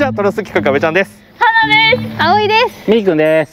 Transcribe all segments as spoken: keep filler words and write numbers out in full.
はトラス企画阿部ちゃんです。 花です。 葵です。 みーくんです。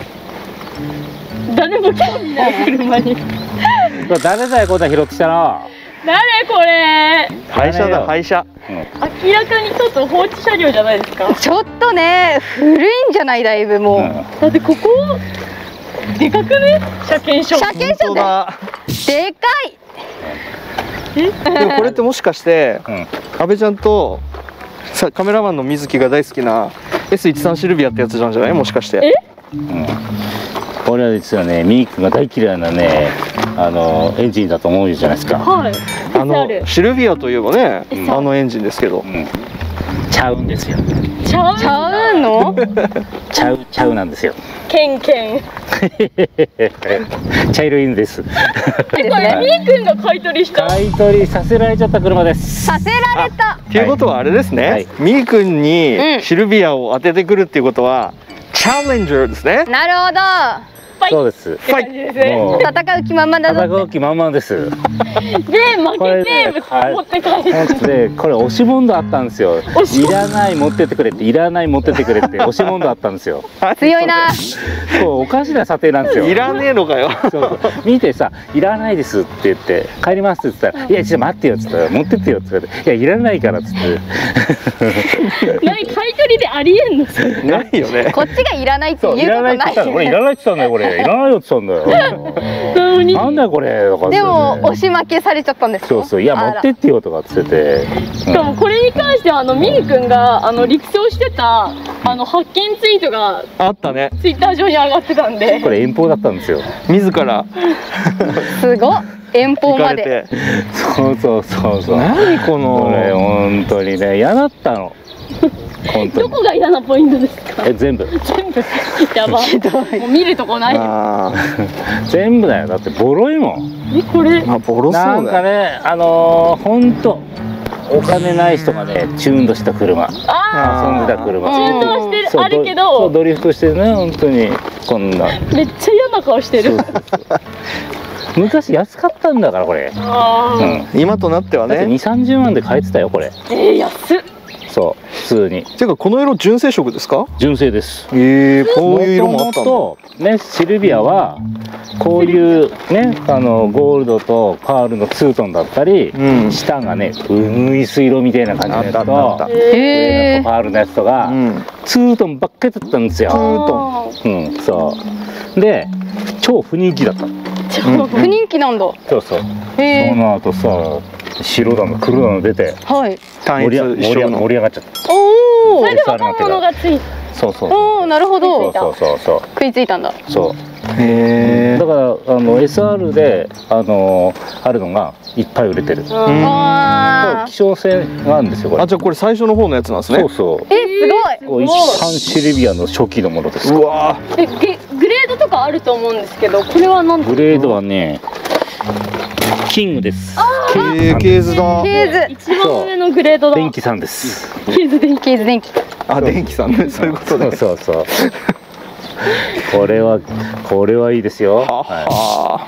誰も興味ない車に。 誰だよ、こんな拾ってきたな。 誰これ。 廃車だ、廃車。 うん、明らかにちょっと放置車両じゃないですか。 ちょっとね、古いんじゃない、だいぶもう。うん、 だってここ。でかくね、車検証。 車検証だ。でかい。 え、でもこれってもしかして、うん、阿部ちゃんと。さ、カメラマンの水木が大好きな エスじゅうさん シルビアってやつなんじゃない、もしかして。え、 うん、これは実はね、ミークが大嫌いなね、あのエンジンだと思うじゃないですか。 はい。 あのシルビアといえばね、うん、あのエンジンですけど、うん、 ちゃうんですよ。 ちゃうちゃうの？ ちゃうちゃうなんですよ。 ケンケン。 茶色いんです。 これみーくんが買い取りした。 買い取りさせられちゃった車です。 させられた。 っていうことはあれですね。はい、みーくんにシルビアを当ててくるっていうことは、うん、チャレンジャーですね。 なるほど。 そうです。 ファイト。戦う気満々だぞ。 戦う気満々です。 で、負けて持って帰る。 で、これ押し問答あったんですよ。いらない持ってってくれって、いらない持ってってくれって押し問答あったんですよ。 強いな。 そう、おかしな査定なんですよ。 いらねえのかよ。 そう見てさ、いらないですって言って帰りますって言ったら、いやちょっと待ってよっつったら、持ってってよって言って、いやいらないからっつって。 何、買い取りでありえんの？ ないよね。 こっちがいらないって言うことない。 これいらないって言ったんだよ、これ。いらないよって言ったんだよ。なんだよこれ。 でも押し負けされちゃったんです。 そうそう、いや持ってってよとかっつってて。 しかもこれに関してはあのみーくんがあの力走してたあの発見ツイートがあったね。 ツイッター上に上がってたんで。 これ遠方だったんですよ。 自ら。 すごい。遠方まで。 そうそうそうそう。 何この。 これ本当にね、嫌だったの。 どこが嫌なポイントですか？ え、全部。 全部。やば。もう見るとこない。 全部だよ。だってボロいもん。 え、これ。 あ、ボロそうだ。 なんかね、あのー、本当。お金ない人がね、チューンとした車。遊んでた車。 チューンとはしてる、あるけど。 ドリフトしてね、本当に、こんな。 めっちゃ嫌な顔してる。 昔安かったんだから、これ。 今となってはね。 に、さんじゅうまんで買えてたよ、これ。 え、安っ。 そう、普通に。 ていうか、この色純正色ですか？ 純正です。 ええ、こういう色もあったんだ。 とね、シルビアはこういうね、あのゴールドとパールのツートンだったり、うん、下がね、うぐいす色みたいな感じのやつと、上のパールのやつとか、うん、ツートンばっかりだったんですよ。ツートン。うん、そう。で、超不人気だった。 不人気なんだ。 そうそう。その後さ。白だの黒だの出て、 はい、 盛り盛り上がっちゃった。 おお、それで若者がついた。 そうそう。 おお、なるほど。 そうそうそう。 食いついたんだ。 そう。へえ。だからあの エスアール であのあるのがいっぱい売れてる。ああ。希少性があるんですよこれ。 あ、じゃあこれ最初の方のやつなんですね。 そうそう。 え、すごい。 一般シルビアの初期のものです。 うわ。 え、グレードとかあると思うんですけど、これは何？ グレードはね。キングです。 ケーズだ。 ケーズ。 一番上のグレードだ。 電気さんです。 ケーズ電気。 ケーズ電気。 あ、電気さんね、そういうことで。 そうそう。これは、これはいいですよ。はい。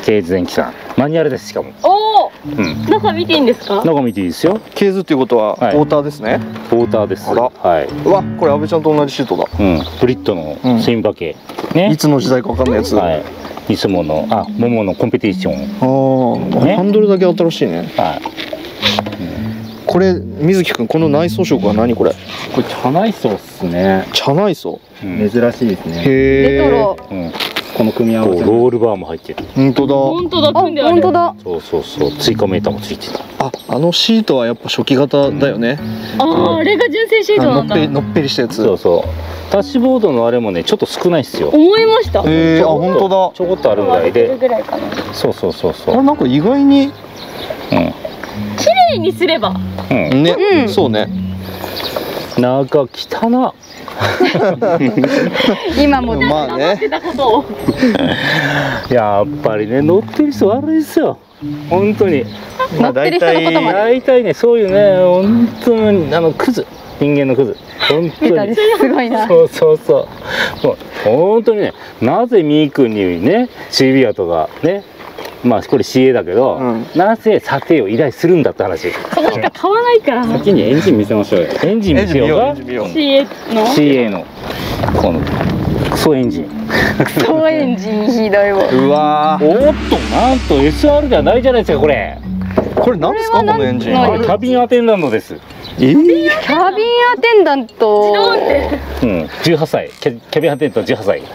ケーズ電気さん。マニュアルです、しかも。 おお。中見ていいんですか？ 中見ていいですよ。 ケーズっていうことは、ウォーターですね。 ウォーターです。はい。 うわ、これ阿部ちゃんと同じシートだ。 うん。ブリッドのスインバケ。 ね。いつの時代かわかんないやつ。 はい。いつもの、あ、桃のコンペティション。 ああ、ハンドルだけ新しいね。はい。これ、水木くん、この内装色は何これ。 これ茶内装っすね。 茶内装。 珍しいですね。 レトロ。 この組み合わせ。 ロールバーも入ってる。 本当だ。 本当だ。 本当だ。 そうそうそう、追加メーターもついてた。 あ、あのシートはやっぱ初期型だよね。 ああ、あれが純正シートなんだ。 のっぺりしたやつ。 そうそう。タッシュボードのあれもね、ちょっと少ないっすよ。 思いました。 ええ、あ、本当だ。 ちょこっとあるぐらいで。そうそうそうそう。 あれなんか意外に。うん。 綺麗にすれば。 うん。ね、そうね。 なんか汚な。 今もまあね。 やっぱりね、乗ってる人悪いですよ。本当に。 乗ってる人のことまで。 大体ね、そういうね、本当にあのクズ。人間のクズ。本当に。 すごいな。 そうそうそう。もう本当にね、なぜみーくんにね、シルビアとかね、 まあこれ シーエー だけど、うん、なぜ査定を依頼するんだって話。 そこしか買わないから。 先にエンジン見せましょうよ。 エンジン見せようか。 シーエー のシーエー のこのクソエンジン。 クソエンジンひどいわ。 うわー。 おっとなんと エスアール ではないじゃないですかこれ。 これ何ですかこのエンジン。 キャビンアテンダントです。 えー、 キャビンアテンダント。 うん、じゅうはっさい、キャキャビンアテンダントじゅうはっさいです。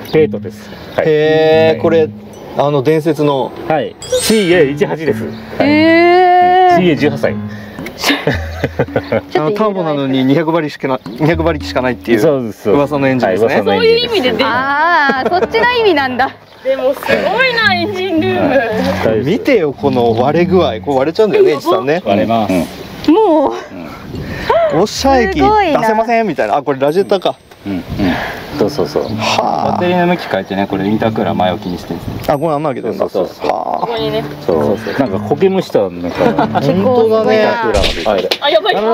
ペートです。 はい、へえ、これあの伝説のはい シーエーじゅうはち です。 へえ。 シーエーじゅうはっさい。 あのターボなのににひゃくばりしかなにひゃくばりしかないっていう噂のエンジンですね。 そういう意味で。 ああ、そっちの意味なんだ。 でもすごいなエンジンルーム。 見てよこの割れ具合、これ割れちゃうんだよね、いちさんね。 割れます。 もう。 ウォッシャー液出せませんみたいな。あ、これラジエッターか。 うんうん。そうそうそう。 バッテリーの向き変えてね、これインタークーラー前置きにしてるんです。 あ、これ穴開けてるんだ。そうそう。 ここにね。 そう。なんか苔むしたなんか。 本当だね。 あ、やばい。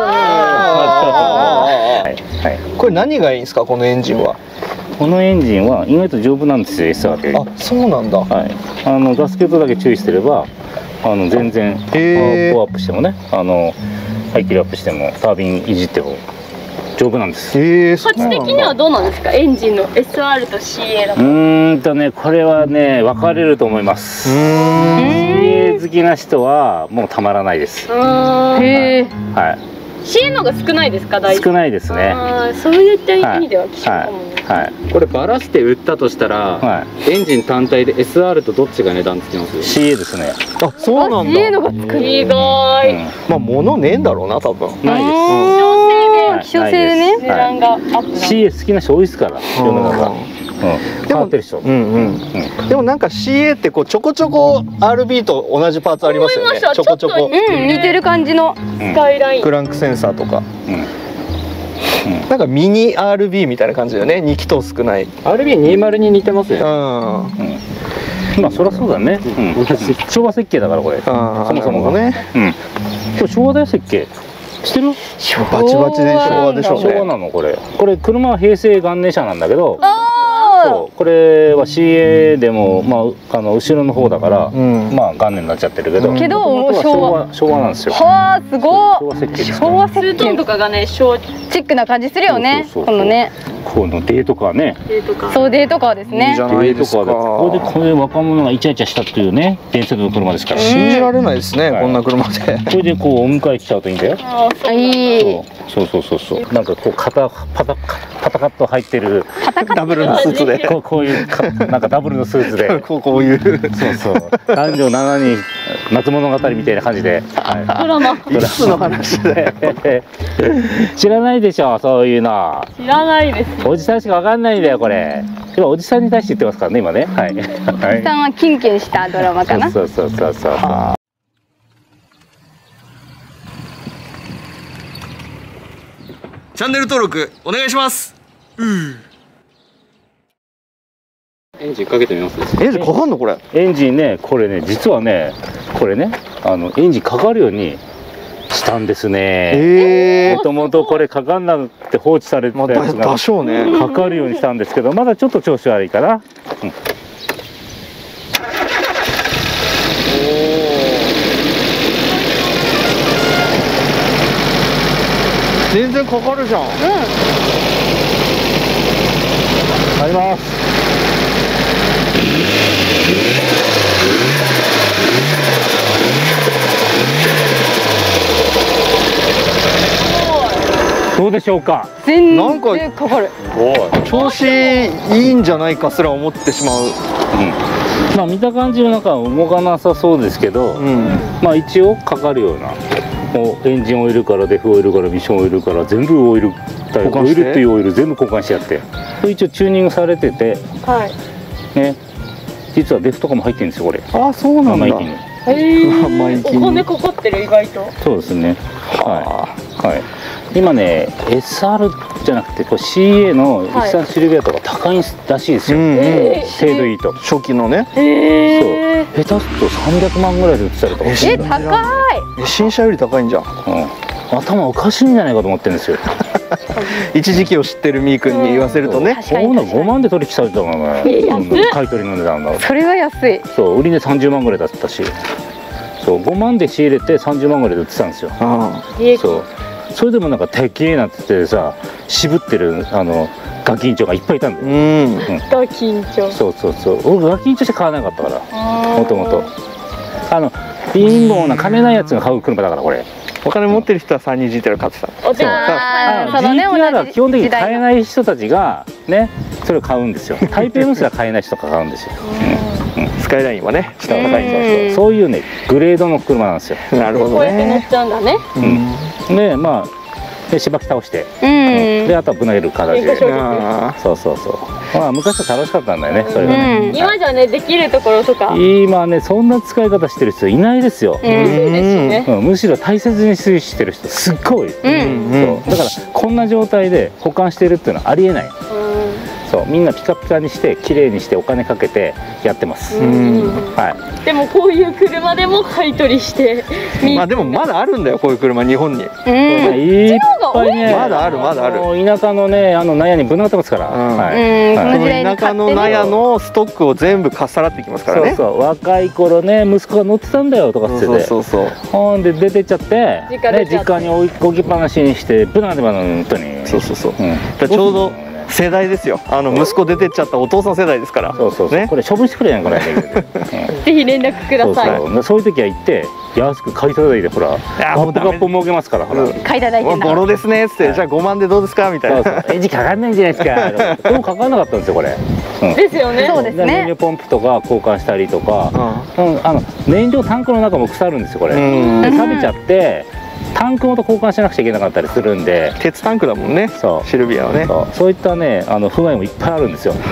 はい。これ何がいいんですかこのエンジンは。 このエンジンは意外と丈夫なんですよ エスアール より。 あ、そうなんだ。 はい。あのガスケットだけ注意してれば、あの全然パワーアップしてもね、あの排気量アップしてもタービンいじっても丈夫なんです。 ええ、 価値的にはどうなんですかエンジンの エスアール と シーエー だと。 うーんとね、これはね分かれると思います。シーエー 好きな人はもうたまらないです。 へえ。 はい。 シーエー のが少ないですか大体。 少ないですね。 ああ、そういった意味では希少かもね。 はい。 これバラして売ったとしたら、エンジン単体で エスアール とどっちが値段つきます？ シーエー ですね。 あ、そうなんだ。 シーエー のがつく。 意外。 まあ物ねえんだろうな多分。 ないです。 希少性でね。 値段がアップ。 シーエー 好きな人多いですから世の中。変わってる人。 うんうん。でもなんか シーエー ってこうちょこちょこ アールビー と同じパーツありますよね。ちょこちょこ。 うん、似てる感じのスカイライン。 クランクセンサーとか。なんかミニ アールビー みたいな感じだよね。に気筒少ない。 アールビーにじゅう に似てますよ。 うん。 まあそりゃそうだね。昭和設計だからこれ。そもそもがね。うん。これ昭和だよ設計。知ってる？ バチバチで昭和でしょうね。 昭和なのこれ。これ車は平成元年車なんだけど。 そうこれは シーエー でもまああの後ろの方だから、まあ元年になっちゃってるけど。 けど昭和昭和なんですよ。 はあ、すごい。 昭和設計です。 昭和設計ツートンとかがね、昭チックな感じするよね。このね。 このデートカーね。 デートカー。 そうデートカーですね。 いいじゃないですか。 これでこれ若者がイチャイチャしたっていうね伝説の車ですから。 信じられないですねこんな車で。 これでこうお迎え来ちゃうといいんだよ。 いい。 そうそうそうそう。なんかこう肩パタパタカット入ってるダブルのスーツで。 こうこういうなんかダブルのスーツで。 こうこういう。 そうそう。男女ななにん夏物語みたいな感じで。 ドラマ。 いつの話で。 知らないでしょそういうの。 知らないです。 おじさんしかわかんないんだよこれ。今おじさんに対して言ってますからね今ね。はい。おじさんはキュンキュンしたドラマかな。 そうそうそうそう。 チャンネル登録お願いします。 エンジンかけてみます。 エンジンかかんのこれ？ エンジンねこれね実はねこれねあのエンジンかかるようにしたんですね。 ええ。 もともとこれかかんなくて放置されてたやつが多少ねかかるようにしたんですけどまだちょっと調子悪いかな。うん、 全然かかるじゃん。うん。 あります。どうでしょうか。 全然かかる。 調子いいんじゃないかすら思ってしまう。 うん。まあ見た感じはなんか動かなさそうですけど、うん、まあ一応かかるような。もうエンジンオイルからデフオイルからミッションオイルから全部オイルオイルっていうオイル全部交換してやって一応チューニングされてて、はい、ね実はデフとかも入ってるんですよこれ。 ああそうなんだ。 へえ。お金かかってる意外と。 そうですね。はいはい。今ね エスアール じゃなくてこう シーエー の日産シルビアとか高いらしいですよ。精度いいと。 初期のね。 へえ。そう下手するとさんびゃくまんぐらいで売ってたりとか。 え高い。 新車より高いんじゃん。 うん。頭おかしいんじゃないかと思ってるんですよ。 一時期を知ってるみーくんに言わせるとね。 確かにこんなごまんで取引されてたのね。買い取りの値段が。 それは安い。 そう売り値さんじゅうまんぐらいだったし、そうごまんで仕入れてさんじゅうまんぐらいで売ってたんですよ。そうそれでもなんかてっきりなんて言ってさ、渋ってるあのガキンチョがいっぱいいたんだよ。うん。 ガキンチョ。 そうそうそう。俺ガキンチョして買わなかったから。もともと。あの貧乏な金ないやつが買う車だからこれ。 お金持ってる人はさんにん ジーティーアール 買ってた。 お手あジーティーアール は基本的に買えない人たちがね、それを買うんですよ。台北の人は買えない人が買うんですよ。 スカイラインはね、下が高いんですよ。そういうねグレードの車なんですよ。 なるほどね。 こうやって乗っちゃうんだね。 うん。でまあ。でしばき倒して、であとはぶなげる形で、そうそうそう、まあ昔は楽しかったんだよね、それがね。 今じゃねできるところとか今ねそんな使い方してる人いないですよ。むしろ大切にしてる人すっごい。そうだからこんな状態で保管してるっていうのはありえない。そうみんなピカピカにして綺麗にしてお金かけてやってます。はい。 でもこういう車でも買い取りして、 まあでもまだあるんだよこういう車日本に。 いっぱいね。 まだあるまだある。 田舎のねあの納屋にぶん投げてますから。はい。 田舎の納屋のストックを全部かっさらってきますからね。 そうそう若い頃ね息子が乗ってたんだよとかって言って。そうそうそう。ほんで出てっちゃってね実家に置きっぱなしにしてぶなでばの本当に。そうそうそう。ちょうど。世代ですよ。あの息子出てっちゃったお父さん世代ですから。 そうそうそう。これ処分してくれやんこれ。 ぜひ連絡ください。 そういう時は行って安く買いただいてほら。ガッポガッポ儲けますからほら。 買いただいて。 ボロですねっつってじゃあごまんでどうですかみたいな。 エンジンかかんないんじゃないですか。でもかかんなかったんですよこれ。 ですよね。 そうですね。 燃料ポンプとか交換したりとか、あの燃料タンクの中も腐るんですよこれ。錆びちゃって。タンクごと交換しなくちゃいけなかったりするんで、 鉄タンクだもんね。そうシルビアはね。 そういったねあの不具合もいっぱいあるんですよ。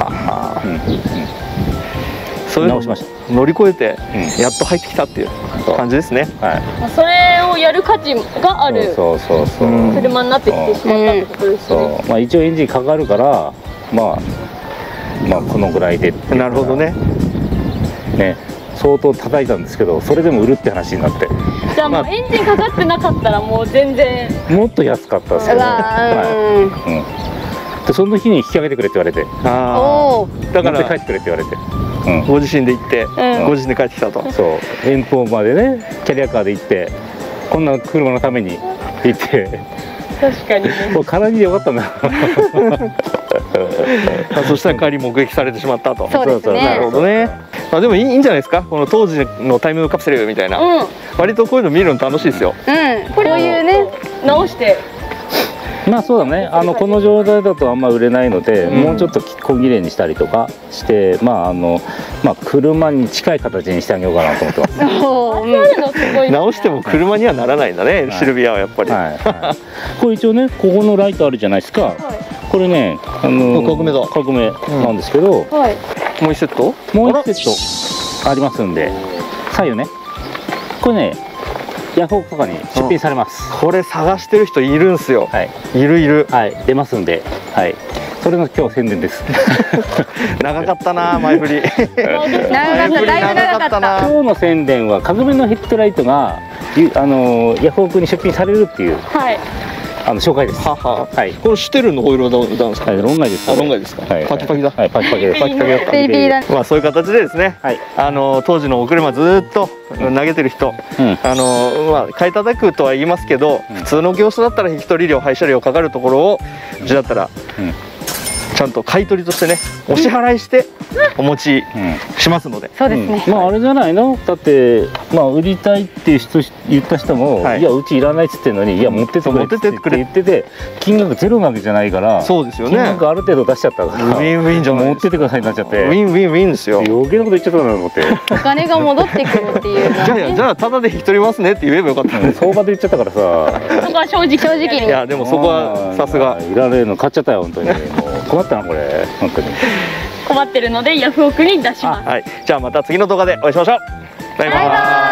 それ直しました。乗り越えてやっと入ってきたっていう感じですね。 それをやる価値がある車になってきてしまったってことですね。 まあ一応エンジンかかるからまあまあこのぐらいで。 なるほどね。 ね相当叩いたんですけどそれでも売るって話になって。 じゃあもうエンジンかかってなかったらもう全然もっと安かったですけど、でその日に引き上げてくれって言われて、 ああだから帰ってくれって言われて、 ご自身で行ってご自身で帰ってきたと。 そう遠方までねキャリアカーで行ってこんな車のために行って確かにねもう空にでよかったんだ。 そしたら帰り目撃されてしまったと。 そうですね。 なるほどね。まあでもいいんじゃないですか。この当時のタイムカプセルみたいな、割とこういうの見るの楽しいですよ。 うん、こういうね直してまあそうだね、あのこの状態だとあんま売れないので、うん、もうちょっと小切れにしたりとかして、まああのまあ車に近い形にしてあげようかなと思ってます。 直しても車にはならないんだね、はい、シルビアはやっぱり。はいはい、これ一応ね、ここのライトあるじゃないですか。はい、これね、あの革命だ。 革命なんですけど、うんはい、 もう一セット？ もう一セットありますんで、左右ね。これね。ヤフオクとかに出品されます、 うん、これ探してる人いるんすよ、はい、いるいる、 はい、出ますんで、はい、それの今日宣伝です長かったな前振り長かっただいぶ長かったな。 今日の宣伝は革命のヘッドライトがあのヤフオクに出品されるっていう、はい、あの紹介です。はは、はい、 これシュテルンのホイールなんですか。 論外です。 論外ですか。パキパキだ。はい、 パキパキです。 パキパキだった。まあそういう形でですね。はい、あの当時のお車ずっと投げてる人、あのまあ買い叩くとは言いますけど、普通の業者だったら引き取り料、廃車料かかるところをうちだったらちゃんと買い取りとしてね、お支払いしてお持ちしますので。 そうですね。 まああれじゃないの？だってまあ売りたいっていう人言った人も、いやうちいらないっつってんのに、いや持ってってくれって言ってて、金額ゼロなわけじゃないから、 そうですよね。 金額ある程度出しちゃったから、 ウィンウィンじゃない。 持ってってくださいになっちゃって、 ウィンウィンウィンですよ。 余計なこと言っちゃったなと思って。 お金が戻ってくるっていう。 じゃあじゃあただで引き取りますねって言えばよかった。 相場で言っちゃったからさ。 そこは正直正直に。 いやでもそこはさすが。 いられるの買っちゃったよ本当に。もう困ったなこれ本当に。 困ってるのでヤフオクに出します。 はい、じゃあまた次の動画でお会いしましょう。バイバイ。